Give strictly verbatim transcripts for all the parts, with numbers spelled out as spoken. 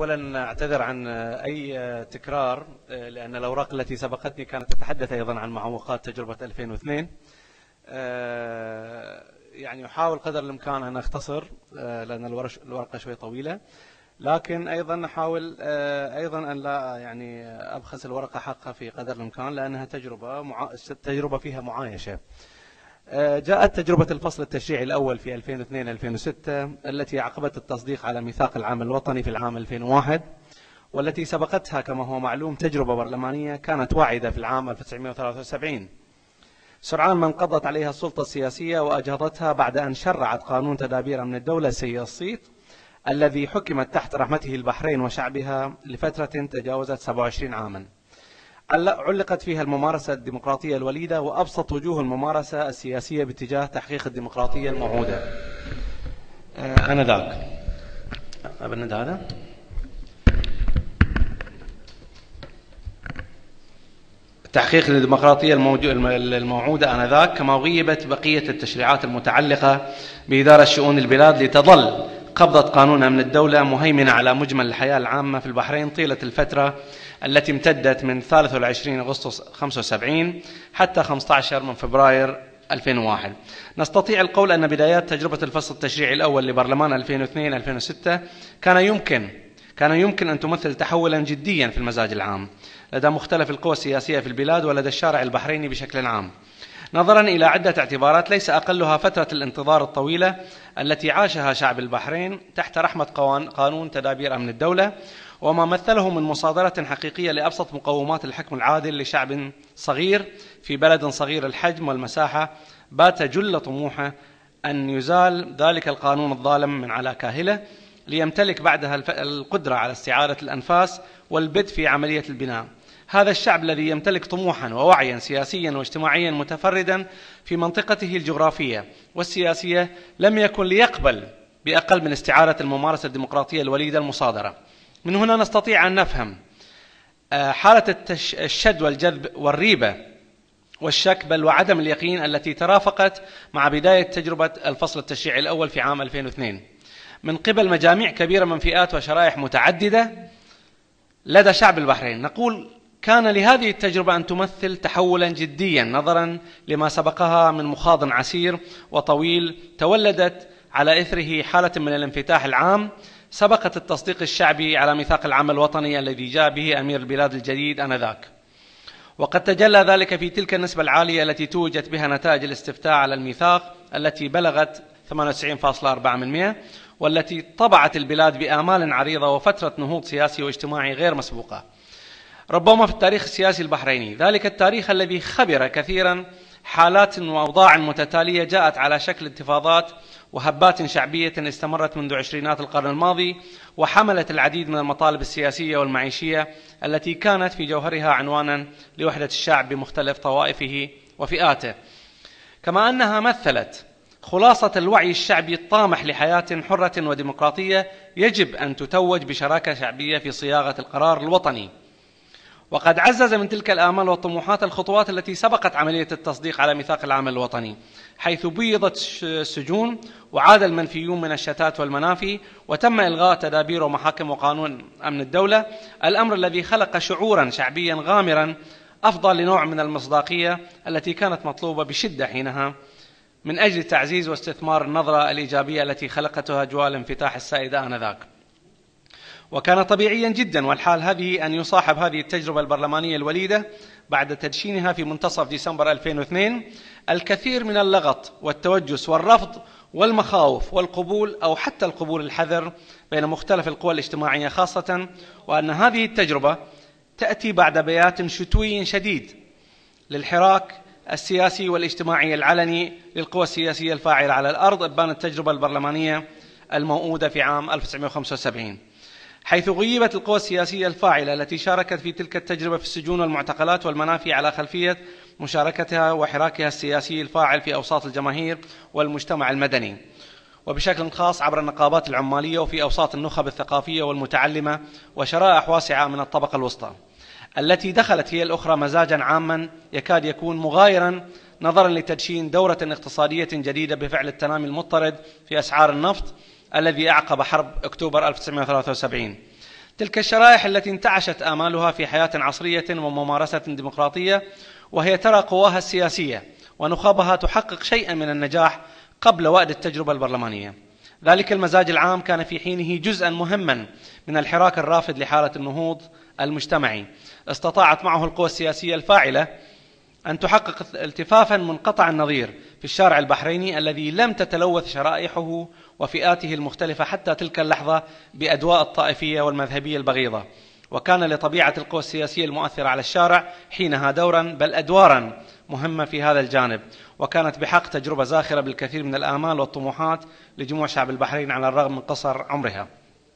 أولا أعتذر عن أي تكرار، لأن الأوراق التي سبقتني كانت تتحدث أيضا عن معوقات تجربة ألفين واثنين. يعني أحاول قدر الإمكان أن أختصر لأن الورقة شوي طويلة، لكن أيضا أحاول أيضا أن لا يعني أبخس الورقة حقها في قدر الإمكان، لأنها تجربة مع... تجربة فيها معايشة. جاءت تجربة الفصل التشريعي الأول في ألفين واثنين ألفين وستة التي عقبت التصديق على ميثاق العام الوطني في العام ألفين وواحد، والتي سبقتها كما هو معلوم تجربة برلمانية كانت واعدة في العام ألف وتسعمائة وثلاثة وسبعين، سرعان ما انقضت عليها السلطة السياسية وأجهضتها بعد أن شرعت قانون تدابير أمن الدولة سيء الصيت، الذي حكمت تحت رحمته البحرين وشعبها لفترة تجاوزت سبعة وعشرين عاما، علقت فيها الممارسة الديمقراطية الوليدة وأبسط وجوه الممارسة السياسية باتجاه تحقيق الديمقراطية الموعودة. أنا ذاك أبند هذا تحقيق الديمقراطية الموعودة آنذاك، كما غيبت بقية التشريعات المتعلقة بإدارة شؤون البلاد لتظل قبضة قانون أمن الدولة مهيمنة على مجمل الحياة العامة في البحرين طيلة الفترة التي امتدت من ثالث وعشرين أغسطس خمسة وسبعين حتى خمسة عشر من فبراير ألفين وواحد. نستطيع القول أن بدايات تجربة الفصل التشريعي الأول لبرلمان ألفين واثنين ألفين وستة كان يمكن كان يمكن أن تمثل تحولا جديا في المزاج العام لدى مختلف القوى السياسية في البلاد ولدى الشارع البحريني بشكل عام، نظرا إلى عدة اعتبارات ليس أقلها فترة الانتظار الطويلة التي عاشها شعب البحرين تحت رحمة قانون تدابير أمن الدولة، وما مثله من مصادرة حقيقية لأبسط مقومات الحكم العادل لشعب صغير في بلد صغير الحجم والمساحة بات جل طموحه أن يزال ذلك القانون الظالم من على كاهله، ليمتلك بعدها القدرة على استعادة الأنفاس والبدء في عملية البناء. هذا الشعب الذي يمتلك طموحا ووعيا سياسيا واجتماعيا متفردا في منطقته الجغرافية والسياسية لم يكن ليقبل بأقل من استعادة الممارسة الديمقراطية الوليدة المصادرة. من هنا نستطيع أن نفهم حالة الشد والجذب والريبة والشك بل وعدم اليقين التي ترافقت مع بداية تجربة الفصل التشريعي الأول في عام ألفين واثنين من قبل مجاميع كبيرة من فئات وشرائح متعددة لدى شعب البحرين. نقول كان لهذه التجربة أن تمثل تحولا جديا نظرا لما سبقها من مخاض عسير وطويل تولدت على إثره حالة من الانفتاح العام سبقت التصديق الشعبي على ميثاق العام الوطني الذي جاء به أمير البلاد الجديد آنذاك، وقد تجلى ذلك في تلك النسبة العالية التي توجت بها نتائج الاستفتاء على الميثاق التي بلغت ثمانية وتسعين فاصلة أربعة بالمئة، والتي طبعت البلاد بآمال عريضة وفترة نهوض سياسي واجتماعي غير مسبوقة ربما في التاريخ السياسي البحريني، ذلك التاريخ الذي خبر كثيرا حالات وأوضاع متتالية جاءت على شكل انتفاضات وهبات شعبية استمرت منذ عشرينات القرن الماضي وحملت العديد من المطالب السياسية والمعيشية التي كانت في جوهرها عنوانا لوحدة الشعب بمختلف طوائفه وفئاته، كما أنها مثلت خلاصة الوعي الشعبي الطامح لحياة حرة وديمقراطية يجب أن تتوج بشراكة شعبية في صياغة القرار الوطني. وقد عزز من تلك الآمال والطموحات الخطوات التي سبقت عملية التصديق على ميثاق العام الوطني، حيث بيضت السجون وعاد المنفيون من الشتات والمنافي وتم إلغاء تدابير ومحاكم وقانون أمن الدولة، الأمر الذي خلق شعورا شعبيا غامرا أفضل لنوع من المصداقية التي كانت مطلوبة بشدة حينها من أجل تعزيز واستثمار النظرة الإيجابية التي خلقتها أجواء الانفتاح السائدة آنذاك. وكان طبيعيا جدا والحال هذه أن يصاحب هذه التجربة البرلمانية الوليدة بعد تدشينها في منتصف ديسمبر ألفين واثنين الكثير من اللغط والتوجس والرفض والمخاوف والقبول أو حتى القبول الحذر بين مختلف القوى الاجتماعية، خاصة وأن هذه التجربة تأتي بعد بيات شتوي شديد للحراك السياسي والاجتماعي العلني للقوى السياسية الفاعلة على الأرض إبان التجربة البرلمانية الموؤودة في عام ألف وتسعمائة وخمسة وسبعين، حيث غيبت القوى السياسية الفاعلة التي شاركت في تلك التجربة في السجون والمعتقلات والمنافي على خلفية مشاركتها وحراكها السياسي الفاعل في أوساط الجماهير والمجتمع المدني، وبشكل خاص عبر النقابات العمالية وفي أوساط النخب الثقافية والمتعلمة وشرائح واسعة من الطبقة الوسطى، التي دخلت هي الأخرى مزاجا عاما يكاد يكون مغايرا نظرا لتدشين دورة اقتصادية جديدة بفعل التنامي المضطرد في أسعار النفط الذي أعقب حرب أكتوبر ألف وتسعمائة وثلاثة وسبعين. تلك الشرائح التي انتعشت آمالها في حياة عصرية وممارسة ديمقراطية، وهي ترى قواها السياسية ونخبها تحقق شيئا من النجاح قبل وأد التجربة البرلمانية. ذلك المزاج العام كان في حينه جزءا مهما من الحراك الرافد لحالة النهوض المجتمعي، استطاعت معه القوى السياسية الفاعلة أن تحقق التفافا منقطع النظير في الشارع البحريني الذي لم تتلوث شرائحه وفئاته المختلفة حتى تلك اللحظة بأدواء الطائفية والمذهبية البغيضة. وكان لطبيعة القوى السياسية المؤثرة على الشارع حينها دورا بل أدوارا مهمة في هذا الجانب، وكانت بحق تجربة زاخرة بالكثير من الآمال والطموحات لجموع شعب البحرين على الرغم من قصر عمرها.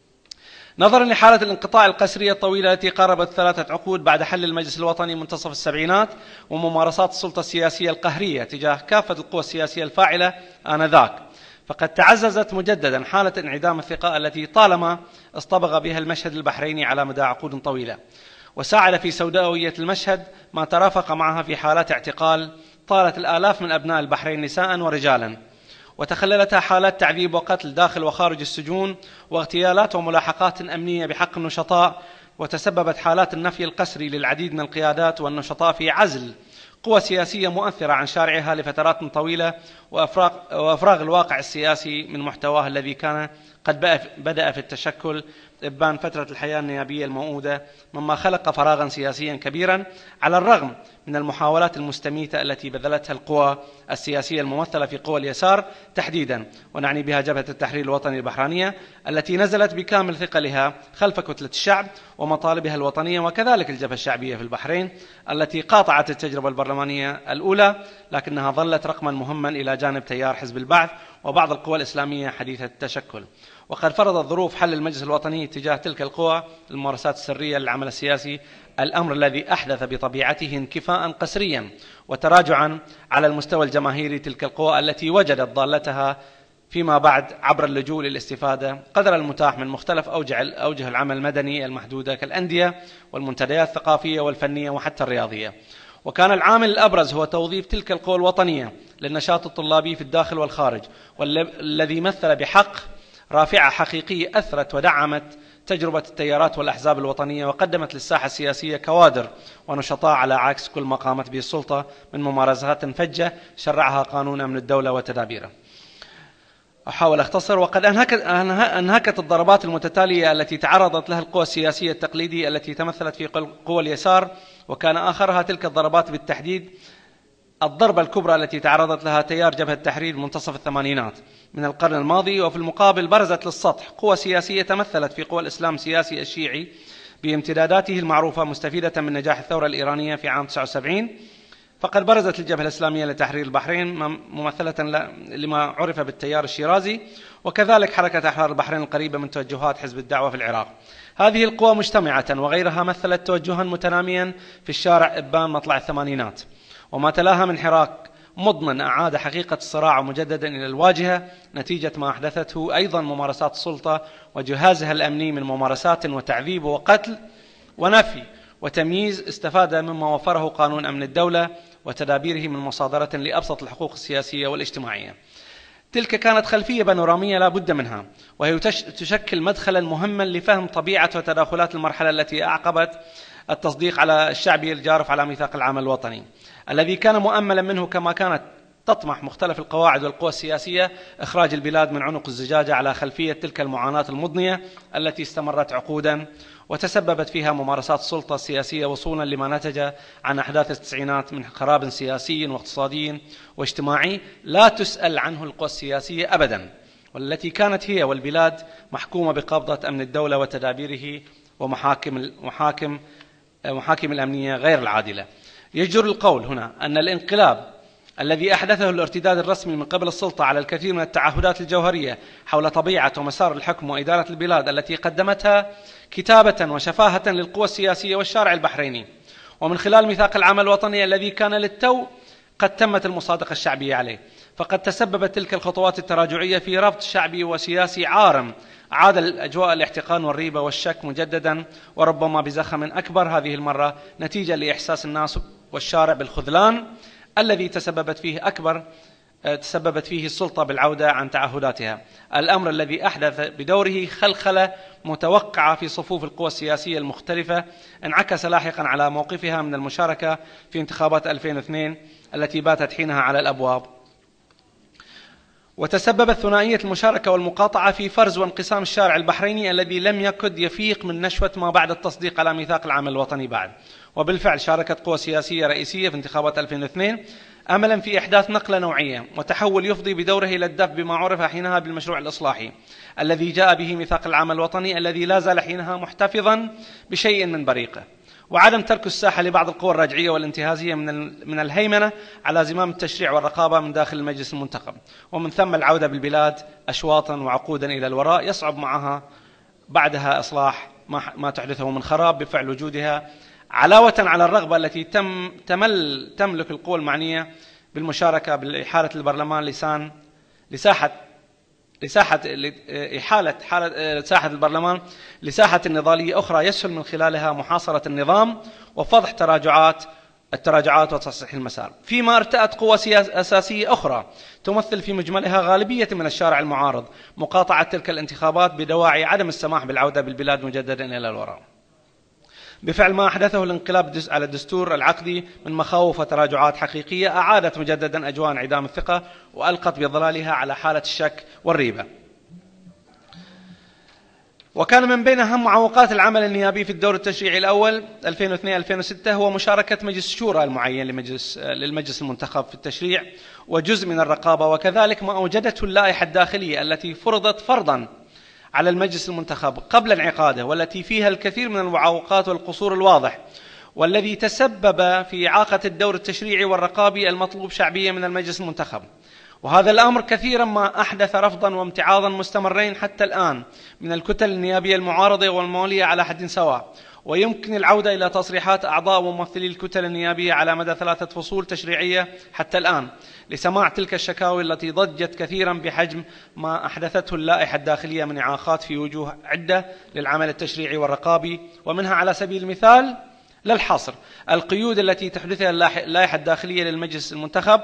نظرا لحالة الانقطاع القسرية الطويلة التي قاربت ثلاثة عقود بعد حل المجلس الوطني منتصف السبعينات وممارسات السلطة السياسية القهرية تجاه كافة القوى السياسية الفاعلة آنذاك، فقد تعززت مجددا حالة انعدام الثقة التي طالما اصطبغ بها المشهد البحريني على مدى عقود طويلة، وساعد في سوداوية المشهد ما ترافق معها في حالات اعتقال طالت الآلاف من أبناء البحرين نساء ورجالا، وتخللتها حالات تعذيب وقتل داخل وخارج السجون واغتيالات وملاحقات أمنية بحق النشطاء، وتسببت حالات النفي القسري للعديد من القيادات والنشطاء في عزل قوى سياسية مؤثرة عن شارعها لفترات طويلة، وأفراغ, وأفراغ الواقع السياسي من محتواه الذي كان قد بدأ في التشكل إبان فترة الحياة النيابية الموؤودة، مما خلق فراغا سياسيا كبيرا على الرغم من المحاولات المستميتة التي بذلتها القوى السياسية الممثلة في قوى اليسار تحديدا، ونعني بها جبهة التحرير الوطني البحرانية التي نزلت بكامل ثقلها خلف كتلة الشعب ومطالبها الوطنية، وكذلك الجبهة الشعبية في البحرين التي قاطعت التجربة البرلمانية الأولى، لكنها ظلت رقما مهما إلى جانب تيار حزب البعث وبعض القوى الإسلامية حديثة التشكل. وقد فرضت ظروف حل المجلس الوطني تجاه تلك القوى الممارسات السرية للعمل السياسي، الأمر الذي أحدث بطبيعته انكفاء قسريا وتراجعا على المستوى الجماهيري تلك القوى التي وجدت ضالتها فيما بعد عبر اللجوء للاستفادة قدر المتاح من مختلف أوجه العمل المدني المحدودة كالأندية والمنتديات الثقافية والفنية وحتى الرياضية. وكان العامل الأبرز هو توظيف تلك القوى الوطنية للنشاط الطلابي في الداخل والخارج، والذي مثل بحق رافعة حقيقية أثرت ودعمت تجربة التيارات والأحزاب الوطنية، وقدمت للساحة السياسية كوادر ونشطاء على عكس كل ما قامت به السلطة من ممارسات فجة شرعها قانون أمن الدولة وتدابيره. أحاول أختصر. وقد أنهكت الضربات المتتالية التي تعرضت لها القوى السياسية التقليدية التي تمثلت في قوى اليسار، وكان آخرها تلك الضربات بالتحديد الضربة الكبرى التي تعرضت لها تيار جبهة التحرير منتصف الثمانينات من القرن الماضي. وفي المقابل برزت للسطح قوى سياسية تمثلت في قوى الإسلام السياسي الشيعي بامتداداته المعروفة مستفيدة من نجاح الثورة الإيرانية في عام تسعة وسبعين. فقد برزت الجبهة الإسلامية لتحرير البحرين ممثلة لما عرف بالتيار الشيرازي، وكذلك حركة أحرار البحرين القريبة من توجهات حزب الدعوة في العراق. هذه القوى مجتمعة وغيرها مثلت توجها متناميا في الشارع إبان مطلع الثمانينات، وما تلاها من حراك مضمن أعاد حقيقة الصراع مجددا إلى الواجهة نتيجة ما أحدثته أيضا ممارسات السلطة وجهازها الأمني من ممارسات وتعذيب وقتل ونفي وتمييز استفاد مما وفره قانون أمن الدولة وتدابيره من مصادرة لأبسط الحقوق السياسية والاجتماعية. تلك كانت خلفية بانورامية لا بد منها، وهي تشكل مدخلا مهما لفهم طبيعة وتداخلات المرحلة التي أعقبت التصديق على الشعبي الجارف على ميثاق العمل الوطني الذي كان مؤملا منه كما كانت تطمح مختلف القواعد والقوى السياسية إخراج البلاد من عنق الزجاجة على خلفية تلك المعاناة المضنية التي استمرت عقودا وتسببت فيها ممارسات السلطة السياسية وصولا لما نتج عن أحداث التسعينات من خراب سياسي واقتصادي واجتماعي لا تسأل عنه القوى السياسية أبدا، والتي كانت هي والبلاد محكومة بقبضة أمن الدولة وتدابيره ومحاكم محاكم محاكم الأمنية غير العادلة. يجر القول هنا أن الانقلاب الذي أحدثه الارتداد الرسمي من قبل السلطة على الكثير من التعهدات الجوهرية حول طبيعة ومسار الحكم وإدارة البلاد التي قدمتها كتابة وشفاهة للقوى السياسية والشارع البحريني، ومن خلال ميثاق العمل الوطني الذي كان للتو قد تمت المصادقة الشعبية عليه، فقد تسببت تلك الخطوات التراجعية في ربط شعبي وسياسي عارم عاد الأجواء الاحتقان والريبة والشك مجددا، وربما بزخم أكبر هذه المرة نتيجة لإحساس الناس والشارع بالخذلان الذي تسببت فيه أكبر تسببت فيه السلطة بالعودة عن تعهداتها، الأمر الذي أحدث بدوره خلخلة متوقعة في صفوف القوى السياسية المختلفة، انعكس لاحقا على موقفها من المشاركة في انتخابات ألفين واثنين التي باتت حينها على الأبواب. وتسببت ثنائية المشاركة والمقاطعة في فرز وانقسام الشارع البحريني الذي لم يكد يفيق من نشوة ما بعد التصديق على ميثاق العمل الوطني بعد. وبالفعل شاركت قوى سياسية رئيسية في انتخابات ألفين واثنين أملا في إحداث نقلة نوعية وتحول يفضي بدوره إلى الدفع بما عرف حينها بالمشروع الإصلاحي الذي جاء به ميثاق العمل الوطني الذي لا زال حينها محتفظا بشيء من بريقه، وعدم ترك الساحة لبعض القوى الرجعية والانتهازية من من الهيمنة على زمام التشريع والرقابة من داخل المجلس المنتخب، ومن ثم العودة بالبلاد أشواطا وعقودا إلى الوراء يصعب معها بعدها إصلاح ما ما تحدثه من خراب بفعل وجودها، علاوة على الرغبة التي تم تمل تملك القوى المعنية بالمشاركة بإحالة البرلمان لسان لساحة لساحة إحالة حالة ساحة البرلمان لساحة نضالية أخرى يسهل من خلالها محاصرة النظام وفضح تراجعات التراجعات وتصحيح المسار، فيما ارتأت قوى أساسية أخرى تمثل في مجملها غالبية من الشارع المعارض مقاطعة تلك الانتخابات بدواعي عدم السماح بالعودة بالبلاد مجددا إلى الوراء، بفعل ما أحدثه الانقلاب على الدستور العقدي من مخاوف وتراجعات حقيقية أعادت مجددا أجواء انعدام الثقة وألقت بظلالها على حالة الشك والريبة. وكان من بين أهم معوقات العمل النيابي في الدور التشريعي الأول ألفين واثنين ألفين وستة هو مشاركة مجلس الشورى المعين لمجلس للمجلس المنتخب في التشريع وجزء من الرقابة، وكذلك ما أوجدته اللائحة الداخلية التي فرضت فرضا على المجلس المنتخب قبل انعقاده، والتي فيها الكثير من المعوقات والقصور الواضح، والذي تسبب في إعاقة الدور التشريعي والرقابي المطلوب شعبيا من المجلس المنتخب. وهذا الأمر كثيرا ما أحدث رفضا وامتعاضا مستمرين حتى الآن من الكتل النيابية المعارضة والموالية على حد سواء، ويمكن العودة إلى تصريحات أعضاء وممثلي الكتل النيابية على مدى ثلاثة فصول تشريعية حتى الآن لسماع تلك الشكاوي التي ضجت كثيرا بحجم ما أحدثته اللائحة الداخلية من إعاقات في وجوه عدة للعمل التشريعي والرقابي، ومنها على سبيل المثال لا الحصر القيود التي تحدثها اللائحة الداخلية للمجلس المنتخب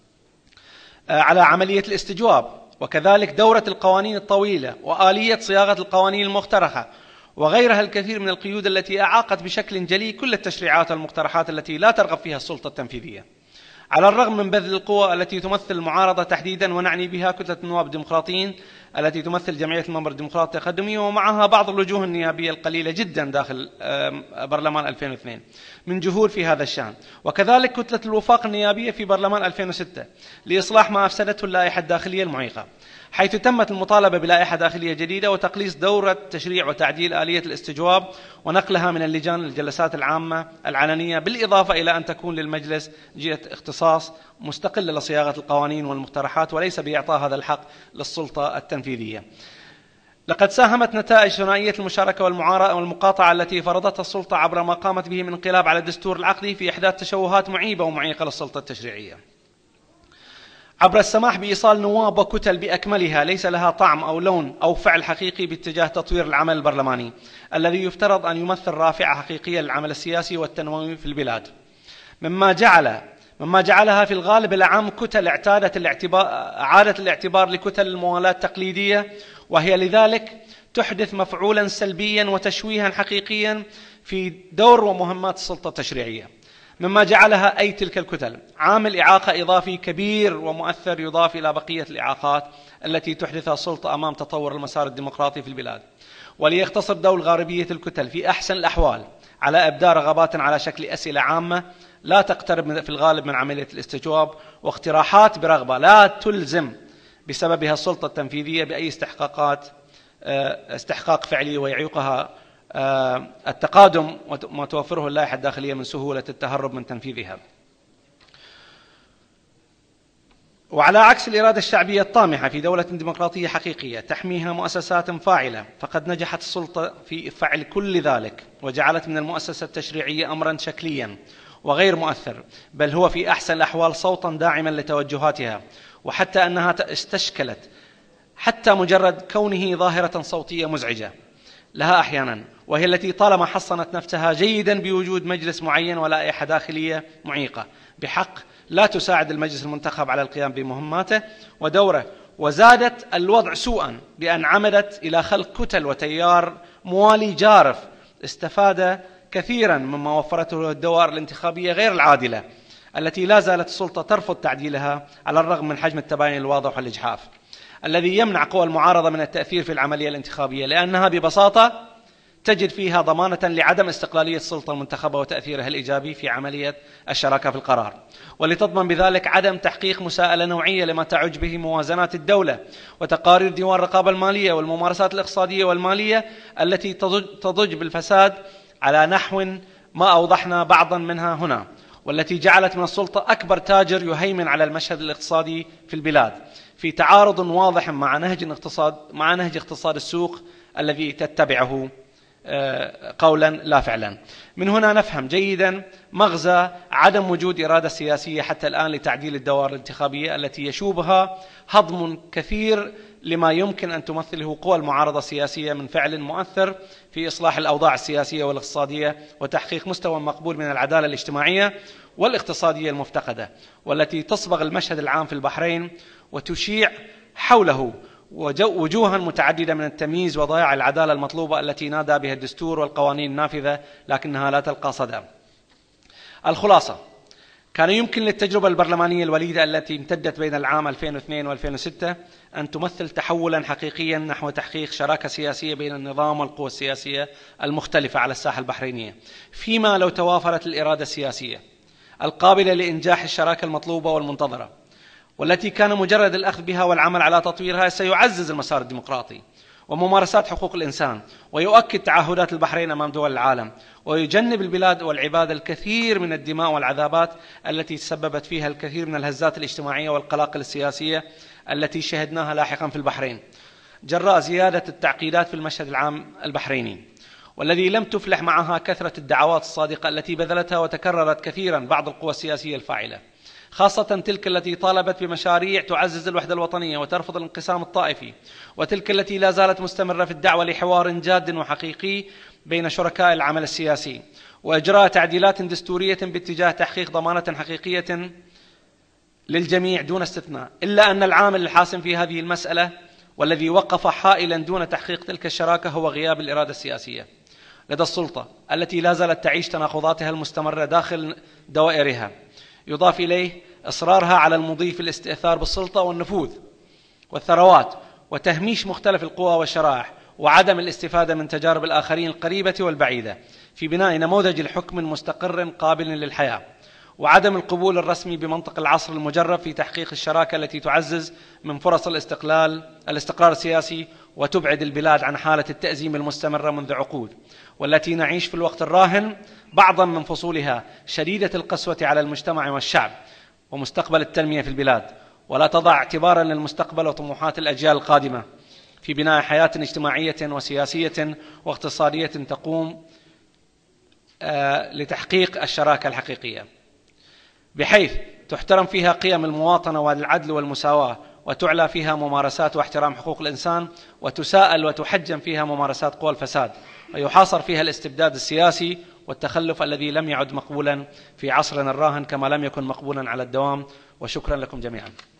على عملية الاستجواب، وكذلك دورة القوانين الطويلة وآلية صياغة القوانين المقترحة وغيرها الكثير من القيود التي أعاقت بشكل جلي كل التشريعات والمقترحات التي لا ترغب فيها السلطة التنفيذية، على الرغم من بذل القوى التي تمثل المعارضة تحديدا، ونعني بها كتلة النواب الديمقراطيين التي تمثل جمعية المنبر الديمقراطي التقدمي، ومعها بعض الوجوه النيابية القليلة جدا داخل برلمان ألفين واثنين من جهود في هذا الشأن، وكذلك كتلة الوفاق النيابية في برلمان ألفين وستة لإصلاح ما أفسدته اللائحة الداخلية المعيقة، حيث تمت المطالبة بلائحة داخلية جديدة وتقليص دورة تشريع وتعديل آلية الاستجواب ونقلها من اللجان للجلسات العامة العلنية، بالإضافة إلى أن تكون للمجلس جهة اختصاص مستقلة لصياغة القوانين والمقترحات وليس بإعطاء هذا الحق للسلطة التنفيذية. لقد ساهمت نتائج ثنائية المشاركة والمعارضة والمقاطعة التي فرضتها السلطة عبر ما قامت به من انقلاب على الدستور العقدي في إحداث تشوهات معيبة ومعيقة للسلطة التشريعية، عبر السماح بإيصال نواب وكتل بأكملها ليس لها طعم أو لون أو فعل حقيقي باتجاه تطوير العمل البرلماني الذي يفترض أن يمثل رافعة حقيقية للعمل السياسي والتنموي في البلاد، مما جعل مما جعلها في الغالب الأعم كتل اعتادت الاعتبار إعادة الاعتبار لكتل الموالاة التقليدية، وهي لذلك تحدث مفعولا سلبيا وتشويها حقيقيا في دور ومهمات السلطة التشريعية، مما جعلها أي تلك الكتل عامل إعاقة إضافي كبير ومؤثر يضاف إلى بقية الإعاقات التي تحدثها السلطة أمام تطور المسار الديمقراطي في البلاد. وليقتصر دور غالبية الكتل في أحسن الأحوال على إبداء رغبات على شكل أسئلة عامة لا تقترب في الغالب من عملية الاستجواب، واقتراحات برغبة لا تلزم بسببها السلطة التنفيذية بأي استحقاقات استحقاق فعلي، ويعيقها التقادم وما توفره اللائحة الداخلية من سهولة التهرب من تنفيذها. وعلى عكس الإرادة الشعبية الطامحة في دولة ديمقراطية حقيقية تحميها مؤسسات فاعلة، فقد نجحت السلطة في فعل كل ذلك وجعلت من المؤسسة التشريعية أمرا شكليا وغير مؤثر، بل هو في أحسن الأحوال صوتا داعما لتوجهاتها، وحتى أنها استشكلت حتى مجرد كونه ظاهرة صوتية مزعجة لها أحيانا، وهي التي طالما حصنت نفسها جيدا بوجود مجلس معين ولائحة داخلية معيقة بحق لا تساعد المجلس المنتخب على القيام بمهماته ودوره، وزادت الوضع سوءا بأن عمدت إلى خلق كتل وتيار موالي جارف استفاد كثيرا مما وفرته الدوائر الانتخابية غير العادلة التي لا زالت السلطة ترفض تعديلها على الرغم من حجم التباين الواضح والإجحاف الذي يمنع قوى المعارضة من التأثير في العملية الانتخابية، لأنها ببساطة تجد فيها ضمانة لعدم استقلالية السلطة المنتخبة وتأثيرها الإيجابي في عملية الشراكة في القرار، ولتضمن بذلك عدم تحقيق مساءلة نوعية لما تعج به موازنات الدولة وتقارير ديوان الرقابة المالية والممارسات الاقتصادية والمالية التي تضج بالفساد على نحو ما أوضحنا بعضا منها هنا، والتي جعلت من السلطة أكبر تاجر يهيمن على المشهد الاقتصادي في البلاد في تعارض واضح مع نهج الاقتصاد مع نهج اقتصاد السوق الذي تتبعه قولا لا فعلا. من هنا نفهم جيدا مغزى عدم وجود إرادة سياسية حتى الآن لتعديل الدوائر الانتخابية التي يشوبها هضم كثير لما يمكن أن تمثله قوى المعارضة السياسية من فعل مؤثر في إصلاح الأوضاع السياسية والاقتصادية وتحقيق مستوى مقبول من العدالة الاجتماعية والاقتصادية المفتقدة، والتي تصبغ المشهد العام في البحرين وتشيع حوله وجوها متعددة من التمييز وضياع العدالة المطلوبة التي نادى بها الدستور والقوانين النافذة لكنها لا تلقى صدى. الخلاصة: كان يمكن للتجربة البرلمانية الوليدة التي امتدت بين العام ألفين واثنين وألفين وستة أن تمثل تحولا حقيقيا نحو تحقيق شراكة سياسية بين النظام والقوى السياسية المختلفة على الساحة البحرينية، فيما لو توافرت الإرادة السياسية القابلة لإنجاح الشراكة المطلوبة والمنتظرة، والتي كان مجرد الأخذ بها والعمل على تطويرها سيعزز المسار الديمقراطي وممارسات حقوق الإنسان ويؤكد تعهدات البحرين أمام دول العالم ويجنب البلاد والعباد الكثير من الدماء والعذابات التي تسببت فيها الكثير من الهزات الاجتماعية والقلاقل السياسية التي شهدناها لاحقا في البحرين جراء زيادة التعقيدات في المشهد العام البحريني، والذي لم تفلح معها كثرة الدعوات الصادقة التي بذلتها وتكررت كثيرا بعض القوى السياسية الفاعلة، خاصة تلك التي طالبت بمشاريع تعزز الوحدة الوطنية وترفض الانقسام الطائفي، وتلك التي لا زالت مستمرة في الدعوة لحوار جاد وحقيقي بين شركاء العمل السياسي وإجراء تعديلات دستورية باتجاه تحقيق ضمانة حقيقية للجميع دون استثناء، إلا أن العامل الحاسم في هذه المسألة والذي وقف حائلا دون تحقيق تلك الشراكة هو غياب الإرادة السياسية لدى السلطة التي لا زالت تعيش تناقضاتها المستمرة داخل دوائرها، يضاف إليه إصرارها على المضي في الاستئثار بالسلطة والنفوذ والثروات وتهميش مختلف القوى والشرائح وعدم الاستفادة من تجارب الآخرين القريبة والبعيدة في بناء نموذج الحكم مستقر قابل للحياة، وعدم القبول الرسمي بمنطق العصر المجرب في تحقيق الشراكة التي تعزز من فرص الاستقلال الاستقرار السياسي وتبعد البلاد عن حالة التأزيم المستمرة منذ عقود، والتي نعيش في الوقت الراهن بعضا من فصولها شديدة القسوة على المجتمع والشعب ومستقبل التنمية في البلاد، ولا تضع اعتبارا للمستقبل وطموحات الأجيال القادمة في بناء حياة اجتماعية وسياسية واقتصادية تقوم لتحقيق الشراكة الحقيقية، بحيث تحترم فيها قيم المواطنة والعدل والمساواة، وتعلى فيها ممارسات واحترام حقوق الإنسان، وتساءل وتحجم فيها ممارسات قوى الفساد، ويحاصر فيها الاستبداد السياسي والتخلف الذي لم يعد مقبولا في عصرنا الراهن كما لم يكن مقبولا على الدوام. وشكرا لكم جميعا.